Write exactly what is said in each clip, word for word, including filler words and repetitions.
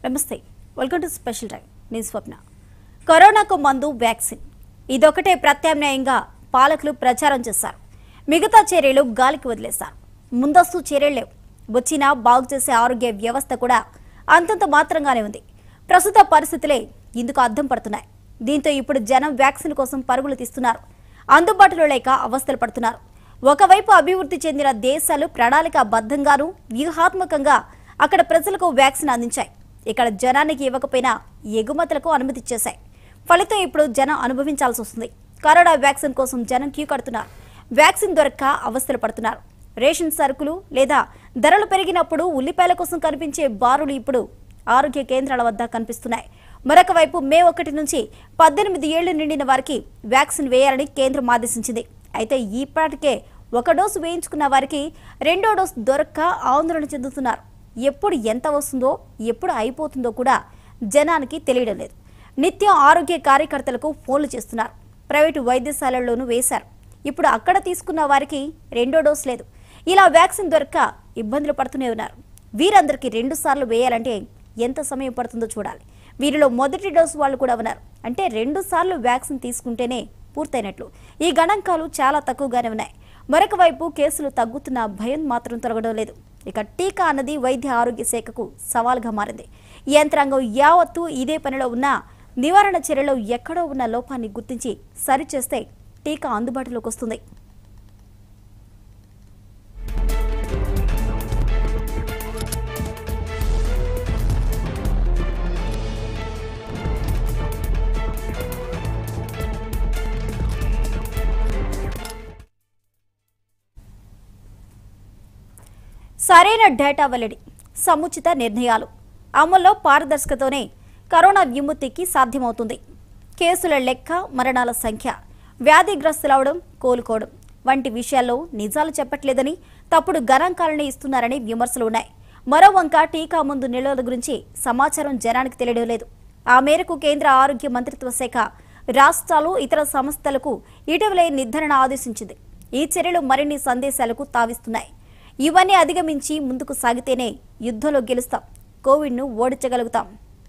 నమస్తే welcome to special time నేను స్వప్న కరోనాకు మందు వ్యాక్సిన్ ఇదొకటే ప్రత్యామ్నాయంగా పాలకులు ప్రచారం చేశారు మిగతా చర్యలు గాలికి వదిలేశారు ముందస్తు చర్యలు లేవు వచ్చినా బాగు చేసే ఆరోగ్య వ్యవస్థ కూడా అంతంత మాత్రంగానే ఉంది ప్రస్తుత పరిస్థితులే ఇందుకు అద్దం పడుతున్నాయి దీంతో ఇప్పుడు జనం వ్యాక్సిన్ కోసం పరుగులు తీస్తున్నారు అందుబాటులో లేక అవస్థలు పడుతున్నారు ఒకవైపు అభివృద్ధి చెందిన దేశాలు ప్రణాళికాబద్ధంగానూ వ్యూహాత్మకంగా అక్కడ ప్రజలకు వ్యాక్సిన్ అందించాయి ఇక్కడ జనానికి ఇవ్వకపోయినా ఎగుమతులకు అనుమతి ఇచ్చేశాయి ఫలితం ఇప్పుడు జనం అనుభవించాల్సి వస్తుంది కరోనా వ్యాక్సిన్ కోసం జనం క్యూ కడుతున్నారు వ్యాక్సిన్ దొరక్క అవస్థలు పడుతున్నారు రేషన్ సరుకులు లేదా ధరలు పెరిగినప్పుడు ఉల్లిపాయల కోసం కనిపించే బారులు ఇప్పుడు ఆరోగ్య కేంద్రాల వద్ద కనిపిస్తున్నాయి మరొక వైపు మే ఒకటి నుంచి పద్దెనిమిది ఏళ్లు నిండిన వారికి వ్యాక్సిన్ వేయాలని కేంద్రం ఆదేశించింది అయితే ఇప్పటికే ఒక డోసు వేయించుకున్న వారికి రెండో డోసు దొరక్క ఆందోళన చెందుతున్నారు ఎప్పుడు ఎంత వస్తుందో ఎప్పుడు అయిపోతుందో కూడా జనానికి తెలియడం లేదు నిత్యం ఆరోగ్య కార్యకర్తలకు ఫోన్లు చేస్తున్నారు ప్రైవేటు వైద్యశాలల్లోనూ వేశారు ఇప్పుడు అక్కడ తీసుకున్న వారికి రెండో డోసు లేదు ఇలా వ్యాక్సిన్ దొరక్క ఇబ్బందులు పడుతూనే ఉన్నారు వీరందరికీ రెండు సార్లు వేయాలంటే ఎంత సమయం పడుతుందో చూడాలి వీరిలో మొదటి డోసు వాళ్ళు కూడా ఉన్నారు అంటే రెండు సార్లు వ్యాక్సిన్ తీసుకుంటేనే పూర్తయినట్లు ఈ గణాంకాలు చాలా తక్కువగానే ఉన్నాయి మరొక వైపు కేసులు తగ్గుతున్న భయం మాత్రం తొలగడం లేదు ఇక టీకా అన్నది వైద్య ఆరోగ్య శాఖకు సవాల్గా మారింది ఈ యంత్రాంగం యావత్తు ఇదే పనిలో ఉన్న నివారణ చర్యలో ఎక్కడో ఉన్న లోపాన్ని గుర్తించి సరిచేస్తే టీకా అందుబాటులోకి వస్తుంది సరైన డేటా వెల్లడి సముచిత నిర్ణయాలు అమల్లో పారదర్శకతతోనే కరోనా విముక్తికి సాధ్యమవుతుంది కేసుల లెక్క మరణాల సంఖ్య వ్యాధిగ్రస్తులవడం కోలుకోవడం వంటి విషయాల్లో నిజాలు చెప్పట్లేదని తప్పుడు గణాంకాలని ఇస్తున్నారని విమర్శలు ఉన్నాయి మరో వంక టీకా ముందు నిల్వల గురించి సమాచారం జనానికి తెలియడం లేదు ఆ మేరకు కేంద్ర ఆరోగ్య మంత్రిత్వ శాఖ రాష్ట్రాలు ఇతర సంస్థలకు ఇటీవలే నిర్ధారణ ఆదేశించింది ఈ చర్యలు మరిన్ని సందేశాలకు తావిస్తున్నాయి ఇవన్నీ అధిగమించి ముందుకు సాగితేనే యుద్ధంలో గెలుస్తాం కోవిడ్ను ఓడించగలుగుతాం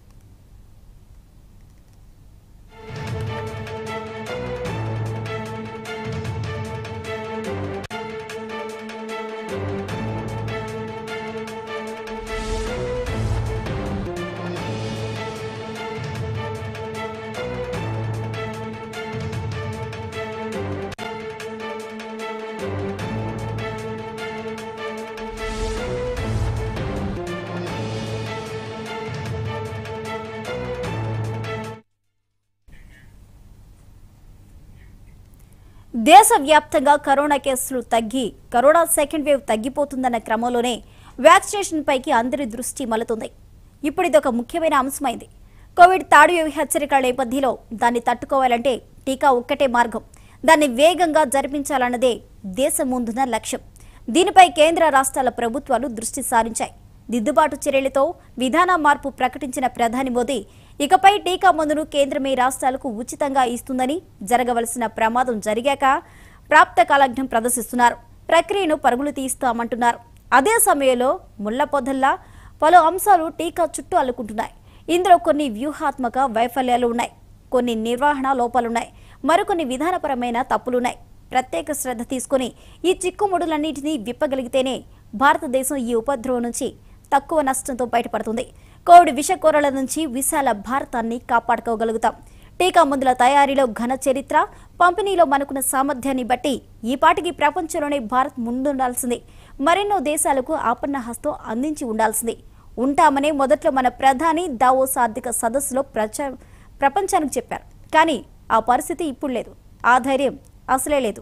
దేశవ్యాప్తంగా కరోనా కేసులు తగ్గి కరోనా సెకండ్ వేవ్ తగ్గిపోతుందన్న క్రమంలోనే వ్యాక్సినేషన్ పైకి అందరి దృష్టి మళ్లుతుంది ఇప్పుడు ఇదొక ముఖ్యమైన అంశమైంది కోవిడ్ థర్డ్ వేవ్ హెచ్చరికల నేపథ్యంలో దాన్ని తట్టుకోవాలంటే టీకా ఒక్కటే మార్గం దాన్ని వేగంగా జరిపించాలన్నదే దేశం ముందున్న లక్ష్యం దీనిపై కేంద్ర రాష్ట్రాల ప్రభుత్వాలు దృష్టి సారించాయి దిద్దుబాటు చర్యలతో విధాన మార్పు ప్రకటించిన ప్రధాని మోదీ ఇకపై టీకా మందును కేంద్రమే రాష్ట్రాలకు ఉచితంగా ఇస్తుందని జరగవలసిన ప్రమాదం జరిగాక ప్రాప్త కాలజ్ఞం ప్రదర్శిస్తున్నారు ప్రక్రియను పరుగులు తీస్తామంటున్నారు అదే సమయంలో ముళ్ల పొదల్లా పలు అంశాలు టీకా చుట్టూ అల్లుకుంటున్నాయి ఇందులో కొన్ని వ్యూహాత్మక వైఫల్యాలు ఉన్నాయి కొన్ని నిర్వహణ లోపాలున్నాయి మరికొన్ని విధానపరమైన తప్పులున్నాయి ప్రత్యేక శ్రద్ధ తీసుకుని ఈ చిక్కుముడులన్నింటినీ విప్పగలిగితేనే భారతదేశం ఈ ఉపద్రవం నుంచి తక్కువ నష్టంతో బయటపడుతుంది కోవిడ్ విషకోరల నుంచి విశాల భారతాన్ని కాపాడుకోగలుగుతాం టీకా మందుల తయారీలో ఘన చరిత్ర పంపిణీలో మనకున్న సామర్థ్యాన్ని బట్టి ఈ పాటికి ప్రపంచంలోనే భారత్ ముందుండాల్సింది మరెన్నో దేశాలకు ఆపన్న హస్తం అందించి ఉండాల్సింది ఉంటామనే మొదట్లో మన ప్రధాని దావోస్ ఆర్థిక సదస్సులో ప్రచ ప్రపంచానికి చెప్పారు కానీ ఆ పరిస్థితి ఇప్పుడు లేదు ఆ ధైర్యం అసలే లేదు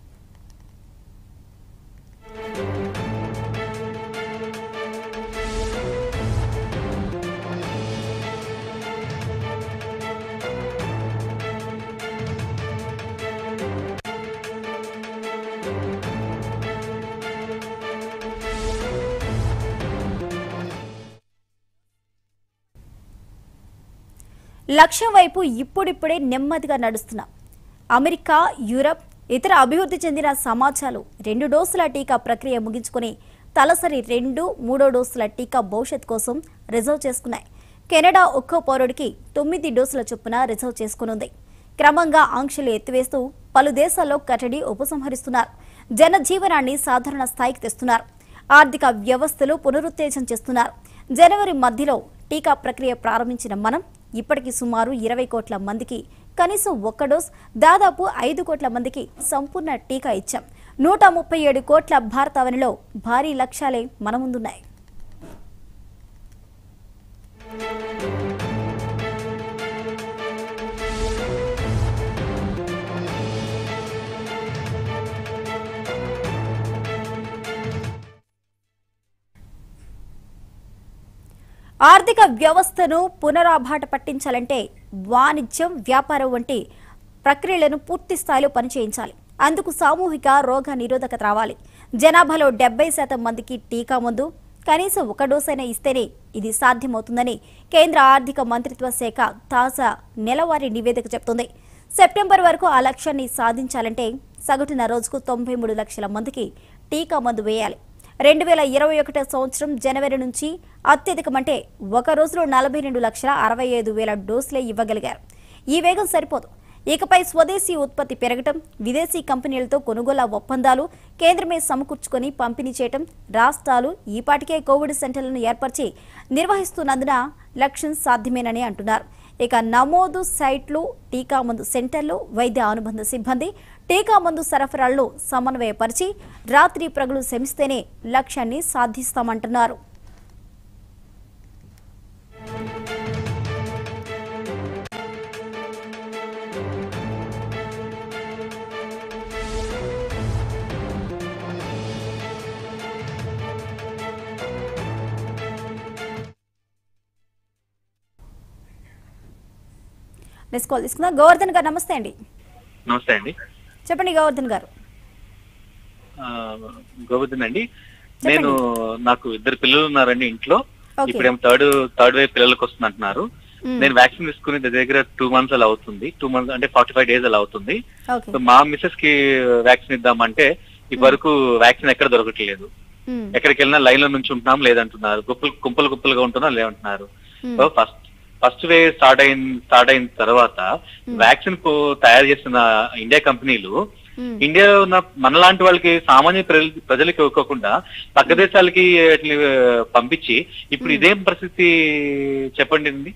లక్ష్యం వైపు ఇప్పుడిప్పుడే నెమ్మదిగా నడుస్తున్నాం అమెరికా యూరప్ ఇతర అభివృద్ధి చెందిన సమాజాలు రెండు డోసుల టీకా ప్రక్రియ ముగించుకొని తలసరి రెండు మూడో డోసుల టీకా భవిష్యత్ కోసం రిజర్వ్ చేసుకున్నాయి. కెనడా ఒక్కో పౌరుడికి తొమ్మిది డోసుల చొప్పున రిజర్వ్ చేసుకునుంది. క్రమంగా ఆంక్షలు ఎత్తివేస్తూ పలు దేశాల్లో కట్టడి ఉపసంహరిస్తున్నారు. జనజీవనాన్ని సాధారణ స్థాయికి తెస్తున్నారు. ఆర్థిక వ్యవస్థలు పునరుత్తేజం చేస్తున్నారు. జనవరి మధ్యలో టీకా ప్రక్రియ ప్రారంభించిన మనం ఇప్పటికి సుమారు ఇరవై కోట్ల మందికి కనీసం ఒక్క డోస్, దాదాపు ఐదు కోట్ల మందికి సంపూర్ణ టీకా ఇచ్చాం. నూట ముప్పై ఏడు కోట్ల భారతావనిలో భారీ లక్ష్యాలే మన ముందున్నాయి. ఆర్థిక వ్యవస్థను పునరాబాట పట్టించాలంటే వాణిజ్యం, వ్యాపారం వంటి ప్రక్రియలను పూర్తి స్థాయిలో పనిచేయించాలి. అందుకు సామూహిక రోగ నిరోధకత రావాలి. జనాభాలో డెబ్బై శాతం మందికి టీకా ముందు కనీసం ఒక డోసైనా ఇస్తేనే ఇది సాధ్యమవుతుందని కేంద్ర ఆర్థిక మంత్రిత్వ శాఖ తాజా నెలవారీ నివేదిక చెబుతోంది. సెప్టెంబర్ వరకు ఆ లక్ష్యాన్ని సాధించాలంటే సగటున రోజుకు తొంభై మూడు లక్షల మందికి టీకా మందు వేయాలి. రెండు వేల ఇరవై ఒకటో సంవత్సరం జనవరి నుంచి అత్యధికమంటే ఒక రోజులో నలభై రెండు లక్షల అరవై ఐదు వేల డోసులే ఇవ్వగలిగారు. ఈ వేగం సరిపోదు. ఇకపై స్వదేశీ ఉత్పత్తి పెరగటం, విదేశీ కంపెనీలతో కొనుగోలు ఒప్పందాలు కేంద్రమే సమకూర్చుకొని పంపిణీ చేయటం, రాష్ట్రాలు ఈపాటికే కోవిడ్ సెంటర్లను ఏర్పరిచి నిర్వహిస్తున్నందున లక్ష్యం సాధ్యమేనని అంటున్నారు. ఇక నమోదు సైట్లు, టీకా మందు సెంటర్లు, వైద్య అనుబంధ సిబ్బంది టీకా మందు సరఫరాలను సమన్వయపరిచి రాత్రి ప్రగలు శ్రమిస్తేనే లక్ష్యాన్ని సాధిస్తామంటున్నారు. నెక్స్ట్ కాల్ తీసుకుందాం. గోవర్ధన్ గారు నమస్తే అండి. నమస్తే అండి, చెప్పండి గోవర్ధన్ గారు. గోవర్ధన్ అండి, నేను నాకు ఇద్దరు పిల్లలు ఉన్నారండి ఇంట్లో. ఇప్పుడేమో థర్డ్ థర్డ్ వేవ్ పిల్లలకు వస్తుంది అంటున్నారు. నేను వ్యాక్సిన్ తీసుకుని దగ్గర టూ మంత్స్ అలా అవుతుంది. టూ మంత్స్ అంటే ఫార్టీ ఫైవ్ డేస్ అలా అవుతుంది. మా మిస్సెస్ కి వ్యాక్సిన్ ఇద్దామంటే ఈ వరకు వ్యాక్సిన్ ఎక్కడ దొరకట్లేదు. ఎక్కడికి వెళ్ళినా లైన్ లో నుంచి ఉంటున్నాం లేదంటున్నారు. గుప్పలు గుంపలు గుప్పలుగా ఉంటున్నాం లేదంటున్నారు. ఫస్ట్ ఫస్ట్ వేవ్ స్టార్ట్ అయిన స్టార్ట్ అయిన తర్వాత వ్యాక్సిన్ తయారు చేస్తున్న ఇండియా కంపెనీలు ఇండియాలో ఉన్న మనలాంటి వాళ్ళకి, సామాన్య ప్రజలకి ఇవ్వకుండా పక్క దేశాలకి పంపించి ఇప్పుడు ఇదేం పరిస్థితి చెప్పండి.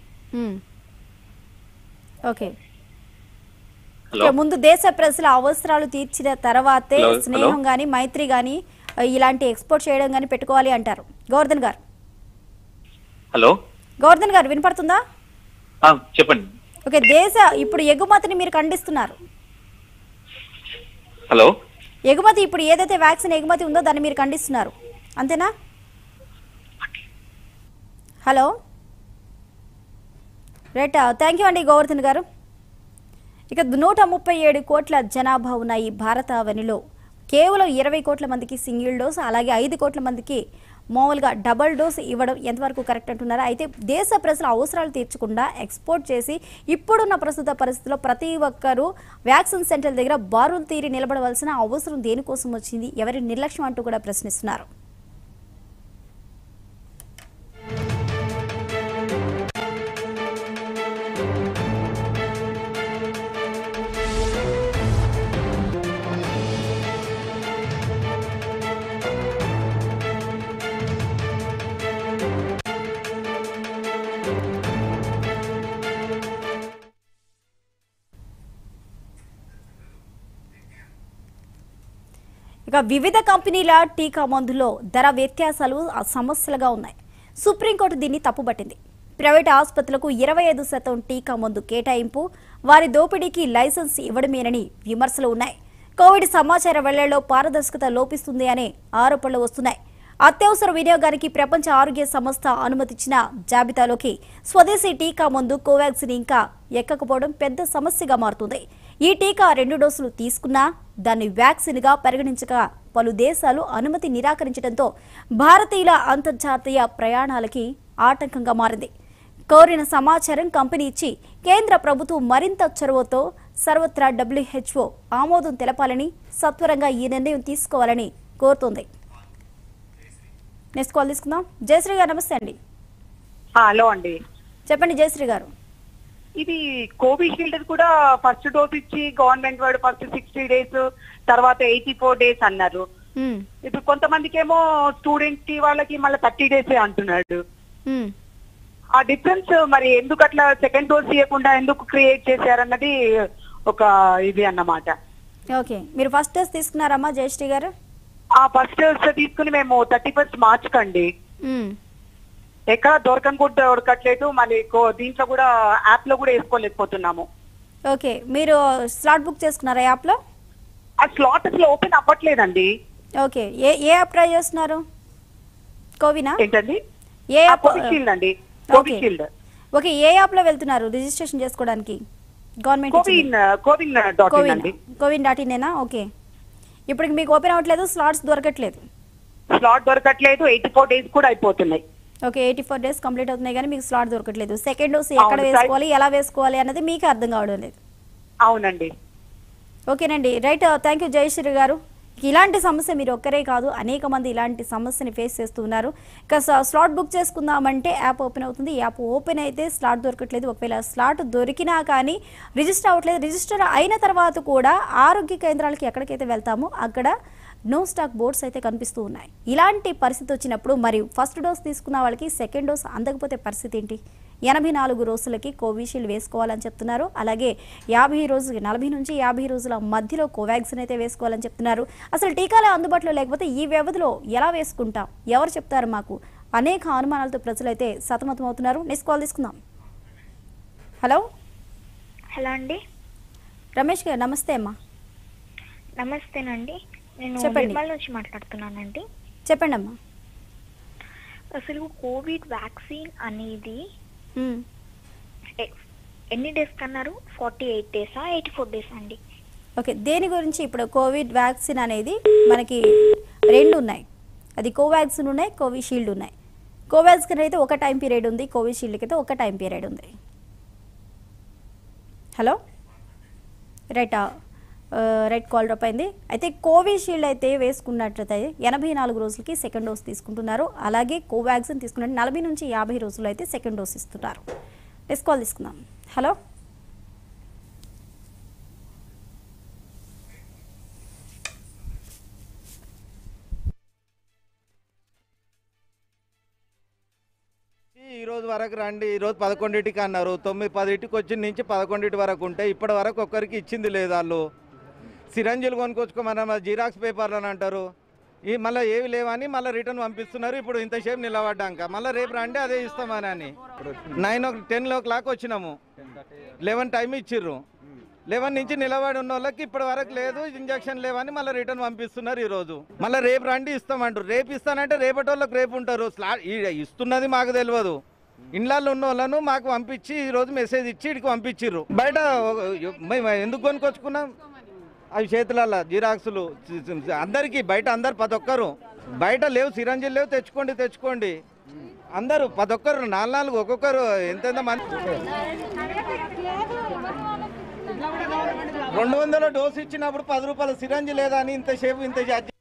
ఓకే, ముందు దేశ ప్రజల అవసరాలు తీర్చిన తర్వాతే స్నేహం గాని, మైత్రి గాని, ఇలాంటి ఎక్స్పోర్ట్ చేయడం గాని పెట్టుకోవాలి అంటారు గోవర్ధన్ గారు. హలో గోవర్ధన్ గారు వినపడుతుందా? చెప్పండి. ఓకే, దేశ ఇప్పుడు ఎగుమతిని మీరు ఖండిస్తున్నారు. హలో, ఎగుమతి ఇప్పుడు ఏదైతే వ్యాక్సిన్ ఎగుమతి ఉందో దాన్ని మీరు ఖండిస్తున్నారు అంతేనా? హలో, రైట్, థ్యాంక్ యూ అండి గోవర్ధన్ గారు. ఇక నూట ముప్పై ఏడు కోట్ల జనాభా ఉన్న ఈ భారతావనిలో కేవలం ఇరవై కోట్ల మందికి సింగిల్ డోస్, అలాగే ఐదు కోట్ల మందికి మామూలుగా డబల్ డోస్ ఇవ్వడం ఎంతవరకు కరెక్ట్ అంటున్నారా? అయితే దేశ ప్రజల అవసరాలు తీర్చకుండా ఎక్స్పోర్ట్ చేసి ఇప్పుడున్న ప్రస్తుత పరిస్థితుల్లో ప్రతి ఒక్కరూ వ్యాక్సిన్ సెంటర్ల దగ్గర బారులు తీరి నిలబడవలసిన అవసరం దేనికోసం వచ్చింది, ఎవరి నిర్లక్ష్యం అంటూ కూడా ప్రశ్నిస్తున్నారు. ఇక వివిధ కంపెనీల టీకా మందులో ధర వ్యత్యాసాలు సమస్యలుగా ఉన్నాయి. సుప్రీంకోర్టు దీన్ని తప్పుబట్టింది. ప్రైవేట్ ఆసుపత్రులకు ఇరవై ఐదు శాతం టీకా మందు కేటాయింపు, వారి దోపిడీకి లైసెన్స్ ఇవ్వడమేనని విమర్శలు ఉన్నాయి. కోవిడ్ సమాచార వెళ్లల్లో పారదర్శకత లోపిస్తుంది అనే ఆరోపణలు వస్తున్నాయి. అత్యవసర వినియోగానికి ప్రపంచ ఆరోగ్య సంస్థ అనుమతిచ్చిన జాబితాలోకి స్వదేశీ టీకా మందు కోవాక్సిన్ ఇంకా ఎక్కకపోవడం పెద్ద సమస్యగా మారుతుంది. ఈ టీకా రెండు డోసులు తీసుకున్నా దాన్ని వ్యాక్సిన్ గా పరిగణించక పలు దేశాలు అనుమతి నిరాకరించడంతో భారతీయుల అంతర్జాతీయ ప్రయాణాలకి ఆటంకంగా మారింది. కోరిన సమాచారం కంపెనీ ఇచ్చి కేంద్ర ప్రభుత్వం మరింత చొరవతో సర్వత్రా డబ్ల్యూహెచ్ఓ ఆమోదం తెలపాలని, సత్వరంగా ఈ నిర్ణయం తీసుకోవాలని కోరుతోంది. నెక్స్ట్ కాల్ తీసుకుందాం. జయశ్రీ గారు నమస్తే అండి. హలో అండి, చెప్పండి జయశ్రీ గారు. ఇది కోవిషీల్డ్ కూడా ఫస్ట్ డోస్ ఇచ్చి గవర్నమెంట్ వాడు ఫస్ట్ సిక్స్టీ డేస్ తర్వాత ఎయిటీ ఫోర్ డేస్ అన్నారు. ఉమ్, ఇప్పుడు కొంతమందికి ఏమో స్టూడెంట్ కి వాళ్ళకి మళ్ళీ థర్టీ డేస్ అంటున్నాడు. ఉమ్. ఆ డిఫరెన్స్ మరి ఎందుకు అట్లా సెకండ్ డోస్ ఇవ్వకుండా ఎందుకు క్రియేట్ చేశారన్నది ఒక ఇది అన్నమాట. ఓకే, మీరు ఫస్ట్ డోస్ తీసుకున్నారమ్మా జయశ్రీ గారు? ఆ ఫస్ట్ డోస్ తీసుకుని మేము థర్టీ ఫస్ట్ మార్చ్ కండి ఉమ్, ఎక్కడ దొరకని కూడా దొరకట్లేదు. మళ్ళీ కో- దీంట్లో కూడా యాప్ లో కూడా వేసుకోలేకపోతున్నాము. ఓకే, మీరు స్లాట్ బుక్ చేసుకున్నారా యాప్లో? ఆ స్లాట్ అసలు ఓపెన్ అవ్వట్లేదండి. ఓకే, ఏ ఏ యాప్ ట్రై చేస్తున్నారు? కోవినా? ఏంటండి? ఏ యాప్? కోవిషీల్డ్ అండి, ఓకే. కోవిషీల్డ్. ఓకే, ఏ యాప్లో వెళ్తున్నారు రిజిస్ట్రేషన్ చేసుకోవడానికి? Government CoWIN CoWIN dot in అండి. కోవిన్ డాట్ ఇన్నేనా? ఓకే, ఇప్పుడు మీకు ఓపెన్ అవ్వట్లేదు, స్లాట్స్ దొరకట్లేదు. స్లాట్ దొరకట్లేదు, ఎయిటీ ఫోర్ డేస్ కూడా అయిపోతున్నాయి. Okay, eighty four days complete అవుతున్నాయి కానీ మీకు స్లాట్ దొరకట్లేదు. సెకండ్ డోస్ ఎక్కడ అవును, వేసుకోవాలి, ఎలా వేసుకోవాలి అన్నది మీకు అర్థం కావడం లేదు. అవునండి. ఓకేనండి, రైట్. థ్యాంక్ యూ జయశ్రీ గారు. ఇలాంటి సమస్య మీరు ఒక్కరే కాదు, అనేక మంది ఇలాంటి సమస్యని ఫేస్ చేస్తూ ఉన్నారు. ఇక స్లాట్ బుక్ చేసుకుందామంటే యాప్ ఓపెన్ అవుతుంది, యాప్ ఓపెన్ అయితే స్లాట్ దొరకట్లేదు. ఒకవేళ స్లాట్ దొరికినా కానీ రిజిస్టర్ అవ్వట్లేదు. రిజిస్టర్ అయిన తర్వాత కూడా ఆరోగ్య కేంద్రాలకి ఎక్కడికైతే వెళ్తామో అక్కడ నో స్టాక్ బోర్డ్స్ అయితే కనిపిస్తూ ఉన్నాయి. ఇలాంటి పరిస్థితి వచ్చినప్పుడు మరి ఫస్ట్ డోస్ తీసుకున్న వాళ్ళకి సెకండ్ డోస్ అందకపోతే పరిస్థితి ఏంటి? ఎనభై నాలుగు రోజులకి కోవిషీల్డ్ వేసుకోవాలని చెప్తున్నారు. అలాగే యాభై రోజులకి నలభై నుంచి యాభై రోజుల మధ్యలో కోవాక్సిన్ అయితే వేసుకోవాలని చెప్తున్నారు. అసలు టీకాలే అందుబాటులో లేకపోతే ఈ వ్యవధిలో ఎలా వేసుకుంటాం, ఎవరు చెప్తారు మాకు? అనేక అనుమానాలతో ప్రజలు అయితే సతమతం అవుతున్నారు. నెక్స్ట్ కాల్ తీసుకుందాం. హలో హలో అండి, రమేష్ గారు నమస్తే అమ్మా. నమస్తేనండి. నేను చెప్పండి. నిర్మల్ నుంచి మాట్లాడుతున్నానండి. చెప్పండి అమ్మా. అసలు కోవిడ్ వ్యాక్సిన్ అనేది ఉమ్. ఎ- ఎన్ని డేస్ కన్నారు? ఫార్టీ ఎయిట్ డేసా ఎయిటీ ఫోర్ డేస్ అండి? ఓకే, దేని గురించి? ఇప్పుడు కోవిడ్ వ్యాక్సిన్ అనేది మనకి రెండు ఉన్నాయి. అది కోవాక్సిన్ ఉన్నాయి, కోవిషీల్డ్ ఉన్నాయి. కోవాక్సిన్ అయితే ఒక టైం పీరియడ్ ఉంది, కోవిషీల్డ్కి అయితే ఒక టైం పీరియడ్ ఉంది. Hello, right right call drop అయింది. అయితే కోవిషీల్డ్ అయితే వేసుకున్నట్లయితే ఎనభై నాలుగు రోజులకి సెకండ్ డోస్ తీసుకుంటున్నారు. అలాగే కోవాక్సిన్ తీసుకున్నట్టు నలభై నుంచి యాభై రోజులు అయితే సెకండ్ డోస్ ఇస్తున్నారు. నెక్స్ట్ కాల్ తీసుకుందాం. హలో, ఈ రోజు వరకు రండి, ఈ రోజు పదకొండింటికి అన్నారు, తొమ్మిది పదింటికి వచ్చిన నుంచి పదకొండింటి వరకు ఉంటే ఇప్పటి వరకు ఒక్కరికి ఇచ్చింది లేదు. వాళ్ళు సిరంజీలు కొనుక్కొచ్చుకోమన్న జిరాక్స్ పేపర్లు అని అంటారు, ఈ మళ్ళీ ఏవి లేవని మళ్ళీ రిటర్న్ పంపిస్తున్నారు. ఇప్పుడు ఇంతసేపు నిలబడ్డాక మళ్ళీ రేపు రండి అదే ఇస్తామని అని నైన్ ఓ టెన్ ఓ క్లాక్ వచ్చినాము, లెవెన్ టైం ఇచ్చిర్రు. లెవెన్ నుంచి నిలబడి ఉన్న వాళ్ళకి ఇప్పటి వరకు లేదు, ఇంజక్షన్ లేవని మళ్ళీ రిటర్న్ పంపిస్తున్నారు. ఈ రోజు మళ్ళీ రేపు రండి ఇస్తామంటారు. రేపు ఇస్తానంటే రేపటి వాళ్ళకి రేపు ఉంటారు. స్లా ఇస్తున్నది మాకు తెలియదు. ఇండ్లలో ఉన్న వాళ్ళను మాకు పంపించి ఈ రోజు మెసేజ్ ఇచ్చి ఇడికి పంపించిర్రు. బయట మేము ఎందుకు కొనుక్కొచ్చుకున్నాం అవి చేతులలో జిరాక్సులు అందరికీ బయట అందరు ప్రతి ఒక్కరు బయట లేవు, సిరంజీలు లేవు, తెచ్చుకోండి తెచ్చుకోండి అందరూ ప్రతి ఒక్కరు నాలుగు నాలుగు ఒక్కొక్కరు ఎంతెంత మంది రెండు వందల డోసు ఇచ్చినప్పుడు పది రూపాయల సిరంజి లేదా అని ఇంతసేపు ఇంత